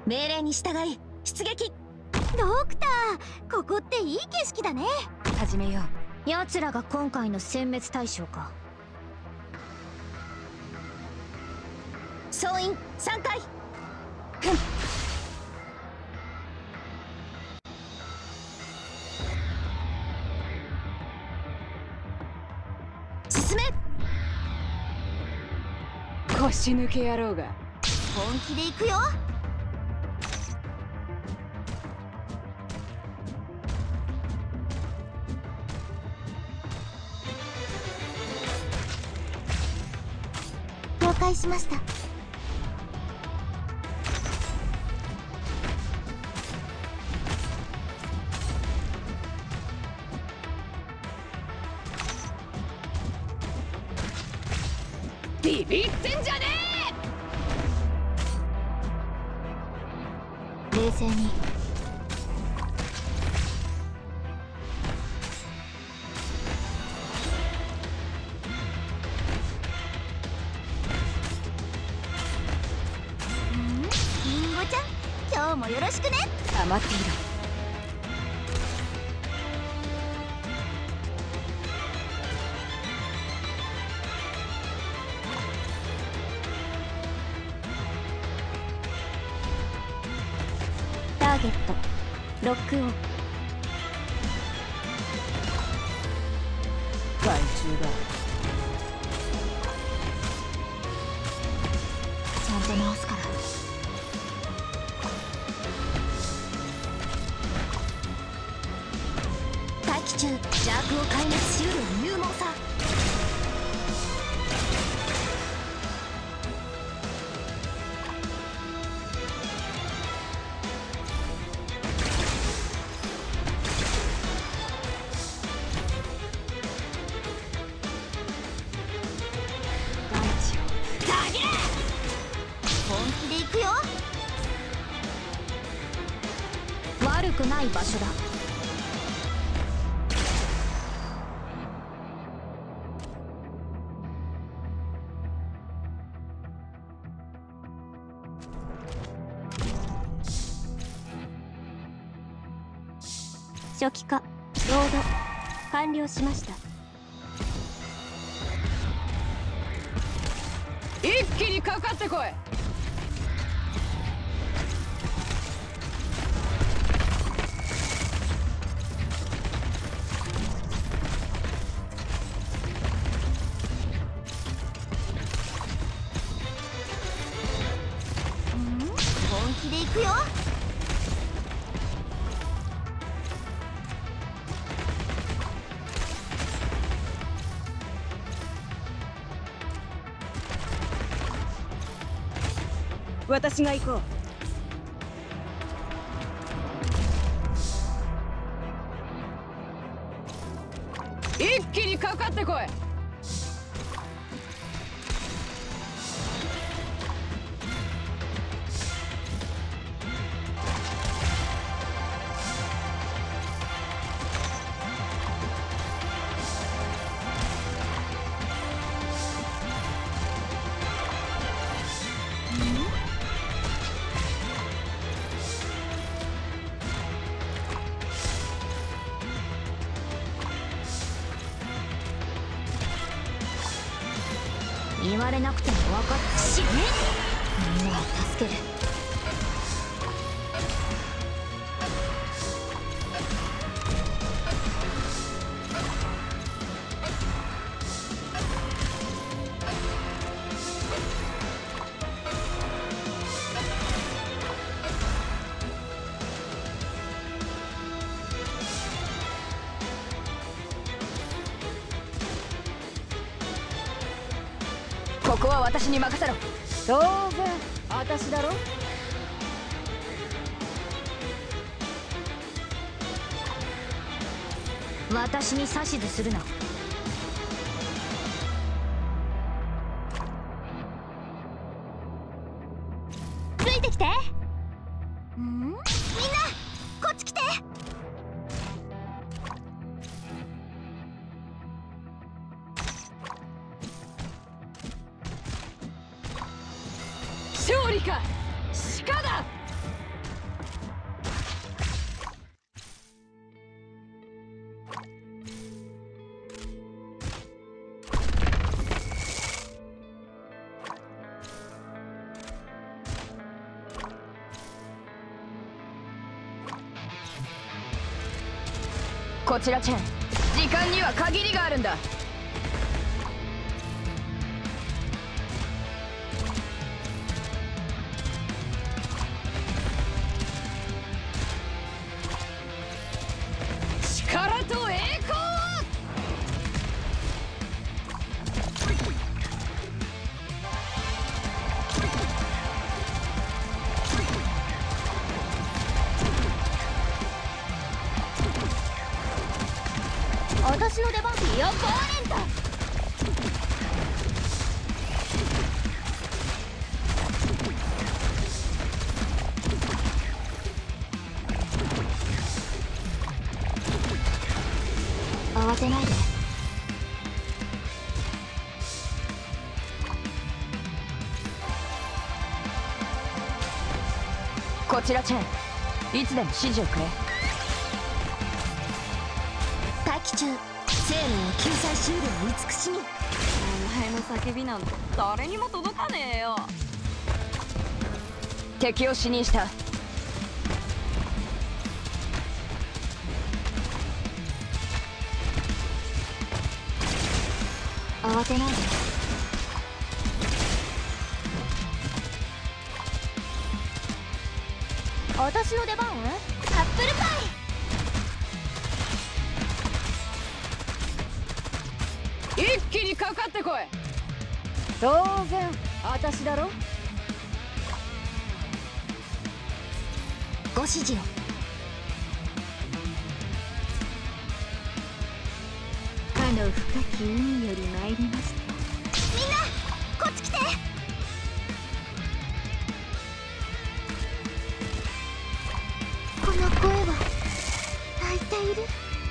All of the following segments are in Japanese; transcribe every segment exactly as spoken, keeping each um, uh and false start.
命令に従い出撃。 ドクター、ここっていい景色だね。 始めよう。 奴らが今回の殲滅対象か。 総員さんかい。進め。 腰抜け野郎が。 本気で行くよ。了解しました。 ビビってんじゃねえ。冷静に。今日もよろしくね。 黙っていろ。 ターゲットロックオン。 害虫だ。 ちゃんと直すから。 大気中邪悪を壊滅しうる勇猛さ。 大地をたげ。 本気で行くよ。悪くない場所だ。初期化ロード完了しました。 一気にかかってこい。 本気で行くよ。 私が行こう。一気にかかってこい。 言われなくても分かったしね。みんなを助ける。 ここは私に任せろ。 当然私だろ。 私に指図するな。ついてきて。ん？みんなこっち来て。 勝利か鹿だ。 こちらチェン、時間には限りがあるんだ。力と栄光を。 私の出番。ビアバーレント。慌てないで。 こちらチェン、いつでも指示をくれ。 待機中。生命を救済しうる慈しみ。 お前の叫びなんて誰にも届かねえよ。敵を死にした。 慌てないで。私の出番。アップルパイ。 一気にかかってこい。当然私だろ。 ご指示を。 かの深き海より参りました。みんなこっち来て。この声は泣いている。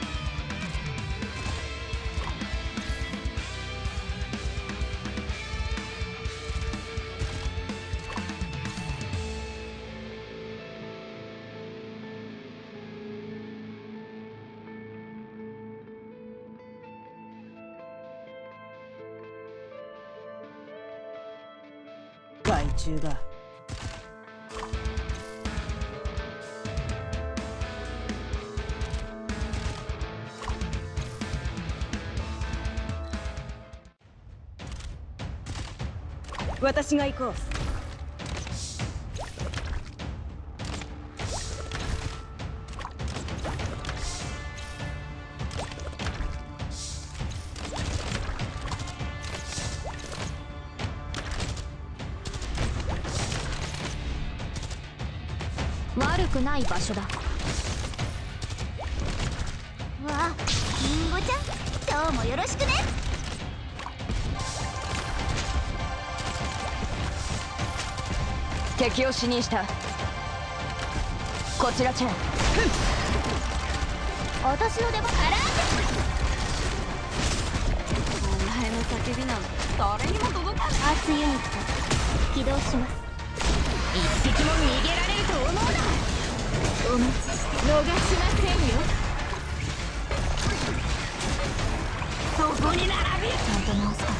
害虫だ。私が行こう。 悪くない場所だ。わあ、リンゴちゃん、今日もよろしくね。 敵を死にした。こちらチェン。 私の出番。アラーお前の叫びなんて誰にも届かない。 ト。アースユニット起動します。 一匹も逃げられると思うな。 お待ちして。 逃しませんよ。そこに並び。 ちゃんと直すから。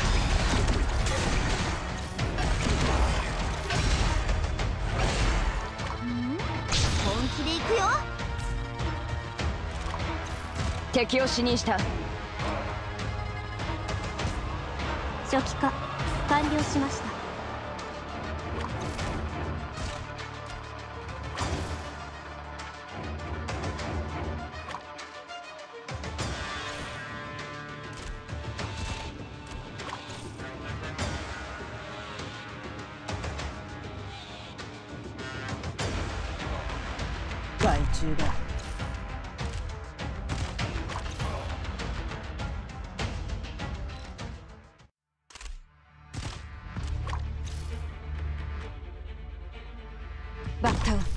本気で行くよ。 敵を死にした。 初期化完了しました。 害虫だ。バッタを。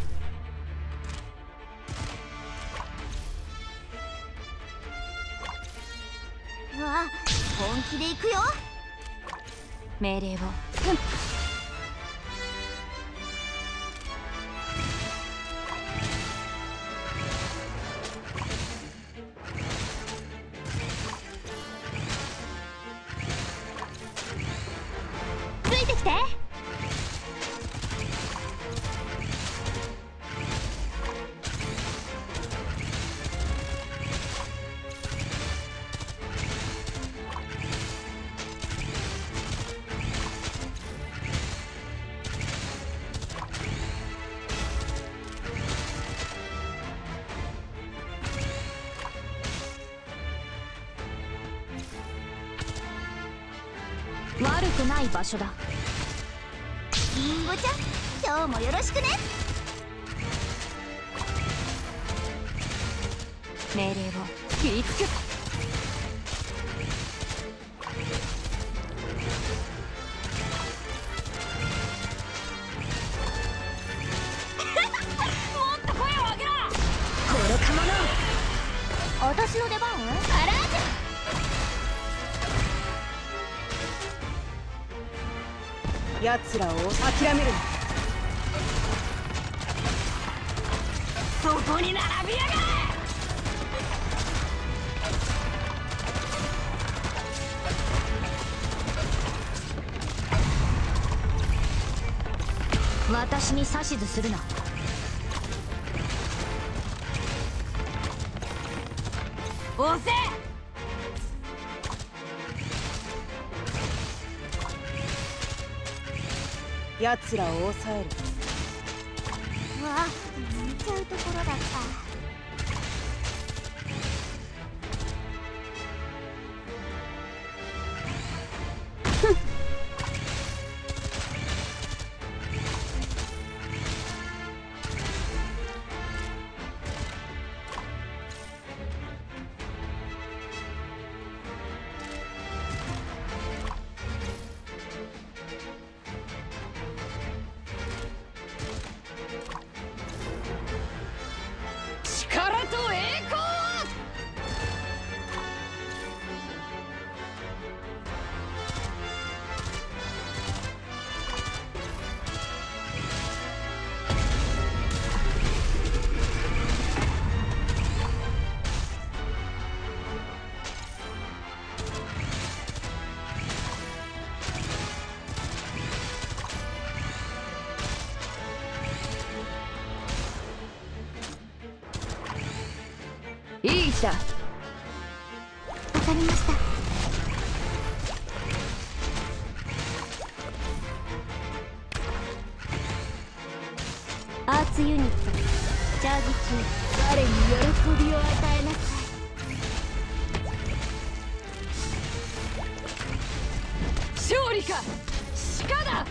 うわ、本気で行くよ。 命令を。 ついてきて。 悪くない場所だ。 リンゴちゃん、今日もよろしくね。 命令を聞いつけた。 もっと声を上げろ。 愚か者。 私の出番？あらじゃ。奴らを諦めるな。そこに並びやがれ。 私に指図するな。 押せ。奴らを抑える。 うわ、見ちゃうところだった。 力と栄光。いい位置だ。 わかりました。アーツユニットチャージ中。 我に喜びを与えなさい。 勝利か鹿だ。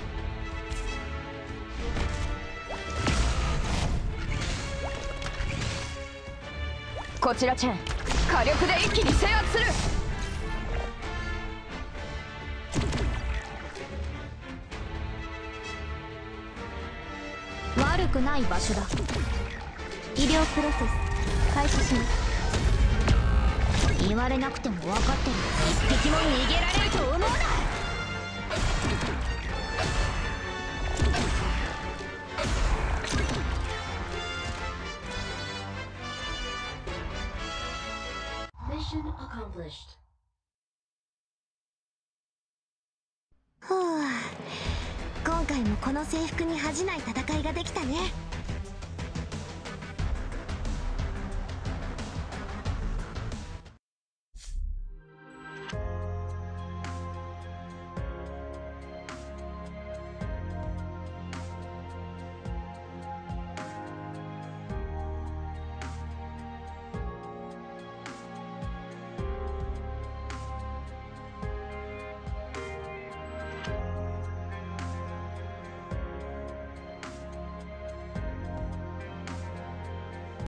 こちらチェン、火力で一気に制圧する。 悪くない場所だ。 医療プロセス開始します。 言われなくても分かってる。一匹も逃げられると思うな。 ふう、今回もこの制服に恥じない戦いができたね。